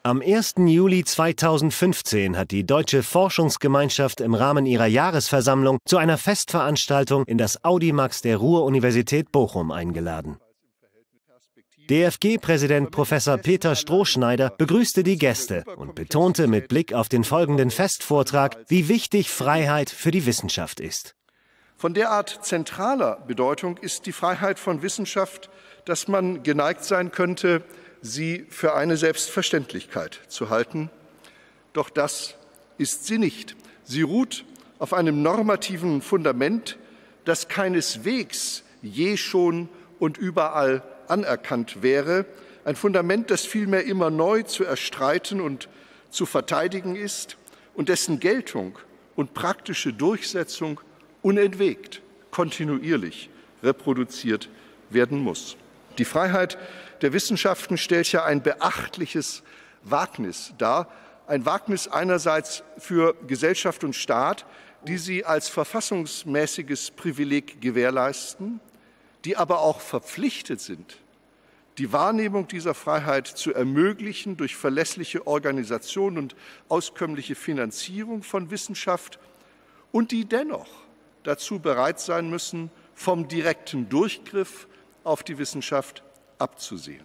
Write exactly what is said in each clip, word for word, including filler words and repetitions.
Am ersten Juli zweitausendfünfzehn hat die Deutsche Forschungsgemeinschaft im Rahmen ihrer Jahresversammlung zu einer Festveranstaltung in das Audimax der Ruhr-Universität Bochum eingeladen. D F G-Präsident Professor Peter Strohschneider begrüßte die Gäste und betonte mit Blick auf den folgenden Festvortrag, wie wichtig Freiheit für die Wissenschaft ist. Von derart zentraler Bedeutung ist die Freiheit von Wissenschaft, dass man geneigt sein könnte, sie für eine Selbstverständlichkeit zu halten. Doch das ist sie nicht. Sie ruht auf einem normativen Fundament, das keineswegs je schon und überall anerkannt wäre. Ein Fundament, das vielmehr immer neu zu erstreiten und zu verteidigen ist und dessen Geltung und praktische Durchsetzung unentwegt, kontinuierlich reproduziert werden muss. Die Freiheit der Wissenschaften stellt ja ein beachtliches Wagnis dar. Ein Wagnis einerseits für Gesellschaft und Staat, die sie als verfassungsmäßiges Privileg gewährleisten, die aber auch verpflichtet sind, die Wahrnehmung dieser Freiheit zu ermöglichen durch verlässliche Organisation und auskömmliche Finanzierung von Wissenschaft und die dennoch dazu bereit sein müssen, vom direkten Durchgriff auf die Wissenschaft abzusehen.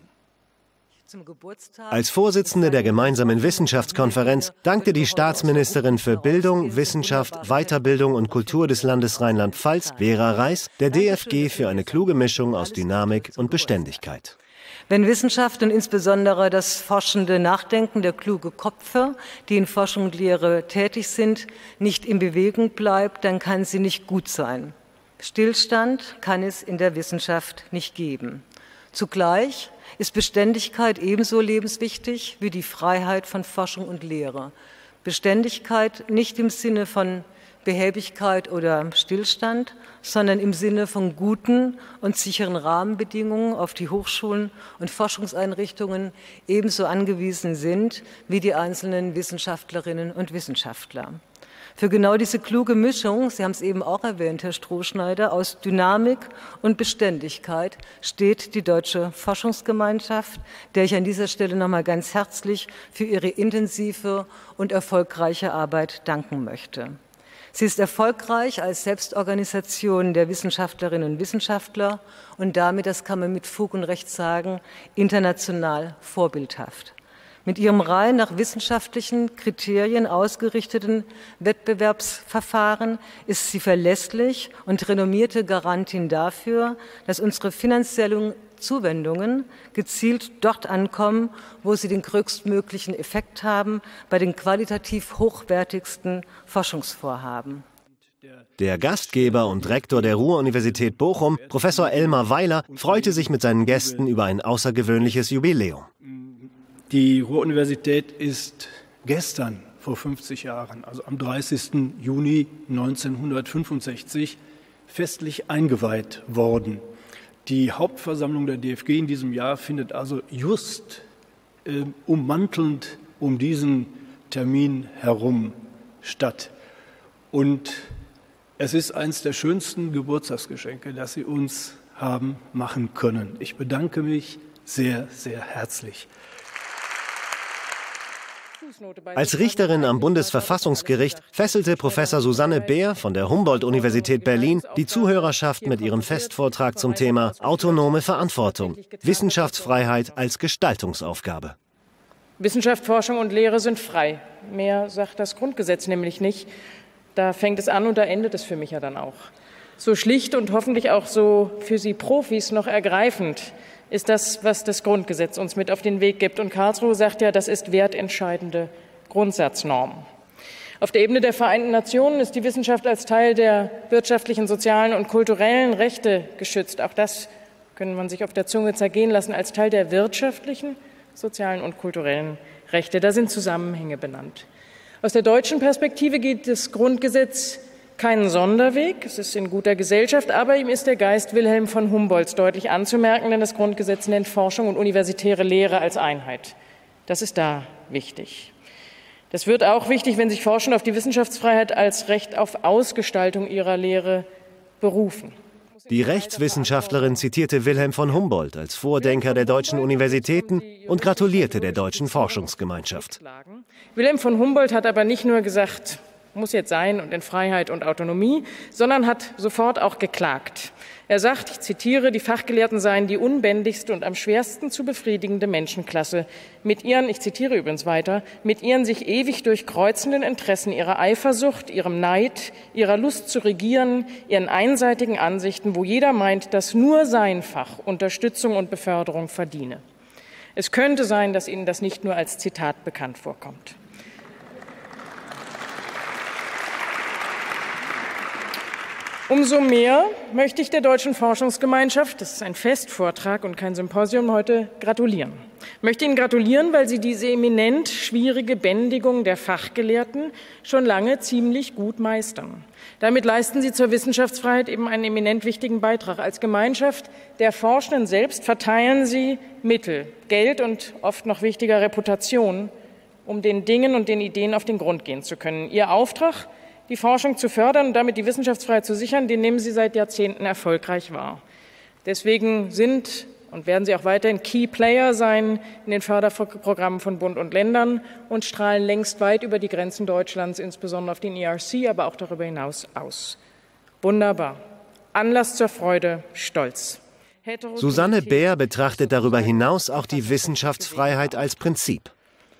Als Vorsitzende der gemeinsamen Wissenschaftskonferenz dankte die Staatsministerin für Bildung, Wissenschaft, Weiterbildung und Kultur des Landes Rheinland-Pfalz, Vera Reiß, der D F G für eine kluge Mischung aus Dynamik und Beständigkeit. Wenn Wissenschaft und insbesondere das forschende Nachdenken der klugen Köpfe, die in Forschung und Lehre tätig sind, nicht in Bewegung bleibt, dann kann sie nicht gut sein. Stillstand kann es in der Wissenschaft nicht geben. Zugleich ist Beständigkeit ebenso lebenswichtig wie die Freiheit von Forschung und Lehre. Beständigkeit nicht im Sinne von Behäbigkeit oder Stillstand, sondern im Sinne von guten und sicheren Rahmenbedingungen, auf die Hochschulen und Forschungseinrichtungen ebenso angewiesen sind wie die einzelnen Wissenschaftlerinnen und Wissenschaftler. Für genau diese kluge Mischung, Sie haben es eben auch erwähnt, Herr Strohschneider, aus Dynamik und Beständigkeit steht die Deutsche Forschungsgemeinschaft, der ich an dieser Stelle noch mal ganz herzlich für ihre intensive und erfolgreiche Arbeit danken möchte. Sie ist erfolgreich als Selbstorganisation der Wissenschaftlerinnen und Wissenschaftler und damit, das kann man mit Fug und Recht sagen, international vorbildhaft. Mit ihrem rein nach wissenschaftlichen Kriterien ausgerichteten Wettbewerbsverfahren ist sie verlässlich und renommierte Garantin dafür, dass unsere finanziellen Zuwendungen gezielt dort ankommen, wo sie den größtmöglichen Effekt haben, bei den qualitativ hochwertigsten Forschungsvorhaben. Der Gastgeber und Rektor der Ruhr-Universität Bochum, Professor Elmar Weiler, freute sich mit seinen Gästen über ein außergewöhnliches Jubiläum. Die Ruhr-Universität ist gestern vor fünfzig Jahren, also am dreißigsten Juni neunzehnhundertfünfundsechzig, festlich eingeweiht worden. Die Hauptversammlung der D F G in diesem Jahr findet also just äh, ummantelnd um diesen Termin herum statt. Und es ist eines der schönsten Geburtstagsgeschenke, das Sie uns haben machen können. Ich bedanke mich sehr, sehr herzlich. Als Richterin am Bundesverfassungsgericht fesselte Professor Susanne Beer von der Humboldt-Universität Berlin die Zuhörerschaft mit ihrem Festvortrag zum Thema Autonome Verantwortung, Wissenschaftsfreiheit als Gestaltungsaufgabe. Wissenschaft, Forschung und Lehre sind frei. Mehr sagt das Grundgesetz nämlich nicht. Da fängt es an und da endet es für mich ja dann auch. So schlicht und hoffentlich auch so für Sie Profis noch ergreifend ist das, was das Grundgesetz uns mit auf den Weg gibt. Und Karlsruhe sagt ja, das ist wertentscheidende Grundsatznorm. Auf der Ebene der Vereinten Nationen ist die Wissenschaft als Teil der wirtschaftlichen, sozialen und kulturellen Rechte geschützt. Auch das können man sich auf der Zunge zergehen lassen, als Teil der wirtschaftlichen, sozialen und kulturellen Rechte. Da sind Zusammenhänge benannt. Aus der deutschen Perspektive geht das Grundgesetz keinen Sonderweg. Es ist in guter Gesellschaft, aber ihm ist der Geist Wilhelm von Humboldts deutlich anzumerken, denn das Grundgesetz nennt Forschung und universitäre Lehre als Einheit. Das ist da wichtig. Das wird auch wichtig, wenn sich Forschende auf die Wissenschaftsfreiheit als Recht auf Ausgestaltung ihrer Lehre berufen. Die Rechtswissenschaftlerin zitierte Wilhelm von Humboldt als Vordenker der deutschen Universitäten und gratulierte der deutschen Forschungsgemeinschaft. Wilhelm von Humboldt hat aber nicht nur gesagt, muss jetzt sein und in Freiheit und Autonomie, sondern hat sofort auch geklagt. Er sagt, ich zitiere, die Fachgelehrten seien die unbändigste und am schwersten zu befriedigende Menschenklasse. Mit ihren, ich zitiere übrigens weiter, mit ihren sich ewig durchkreuzenden Interessen, ihrer Eifersucht, ihrem Neid, ihrer Lust zu regieren, ihren einseitigen Ansichten, wo jeder meint, dass nur sein Fach Unterstützung und Beförderung verdiene. Es könnte sein, dass Ihnen das nicht nur als Zitat bekannt vorkommt. Umso mehr möchte ich der Deutschen Forschungsgemeinschaft, das ist ein Festvortrag und kein Symposium, heute gratulieren. Ich möchte Ihnen gratulieren, weil Sie diese eminent schwierige Bändigung der Fachgelehrten schon lange ziemlich gut meistern. Damit leisten Sie zur Wissenschaftsfreiheit eben einen eminent wichtigen Beitrag. Als Gemeinschaft der Forschenden selbst verteilen Sie Mittel, Geld und oft noch wichtiger Reputation, um den Dingen und den Ideen auf den Grund gehen zu können. Ihr Auftrag, die Forschung zu fördern und damit die Wissenschaftsfreiheit zu sichern, den nehmen Sie seit Jahrzehnten erfolgreich wahr. Deswegen sind und werden Sie auch weiterhin Key Player sein in den Förderprogrammen von Bund und Ländern und strahlen längst weit über die Grenzen Deutschlands, insbesondere auf den E R C, aber auch darüber hinaus aus. Wunderbar. Anlass zur Freude, Stolz. Susanne Bär betrachtet darüber hinaus auch die Wissenschaftsfreiheit als Prinzip.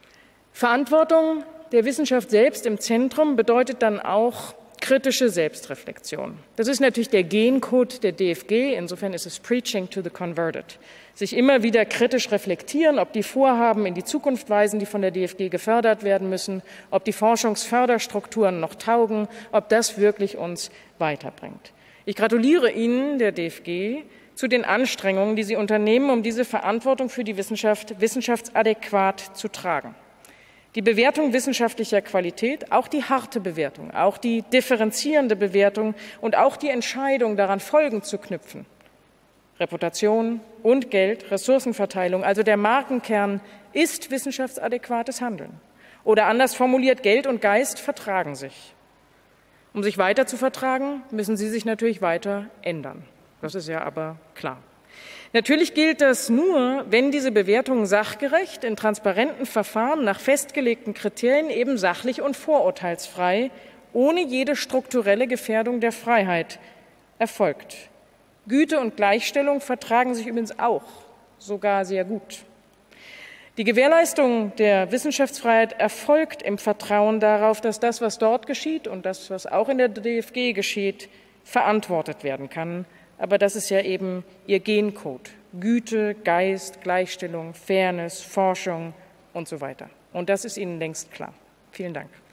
Verantwortung der Wissenschaft selbst im Zentrum bedeutet dann auch kritische Selbstreflexion. Das ist natürlich der Gencode der D F G. Insofern ist es Preaching to the Converted. Sich immer wieder kritisch reflektieren, ob die Vorhaben in die Zukunft weisen, die von der D F G gefördert werden müssen, ob die Forschungsförderstrukturen noch taugen, ob das wirklich uns weiterbringt. Ich gratuliere Ihnen, der D F G, zu den Anstrengungen, die Sie unternehmen, um diese Verantwortung für die Wissenschaft wissenschaftsadäquat zu tragen. Die Bewertung wissenschaftlicher Qualität, auch die harte Bewertung, auch die differenzierende Bewertung und auch die Entscheidung, daran Folgen zu knüpfen. Reputation und Geld, Ressourcenverteilung, also der Markenkern, ist wissenschaftsadäquates Handeln. Oder anders formuliert, Geld und Geist vertragen sich. Um sich weiter zu vertragen, müssen sie sich natürlich weiter ändern. Das ist ja aber klar. Natürlich gilt das nur, wenn diese Bewertungen sachgerecht, in transparenten Verfahren nach festgelegten Kriterien eben sachlich und vorurteilsfrei, ohne jede strukturelle Gefährdung der Freiheit erfolgt. Güte und Gleichstellung vertragen sich übrigens auch, sogar sehr gut. Die Gewährleistung der Wissenschaftsfreiheit erfolgt im Vertrauen darauf, dass das, was dort geschieht und das, was auch in der D F G geschieht, verantwortet werden kann. Aber das ist ja eben Ihr Gencode. Güte, Geist, Gleichstellung, Fairness, Forschung und so weiter. Und das ist Ihnen längst klar. Vielen Dank.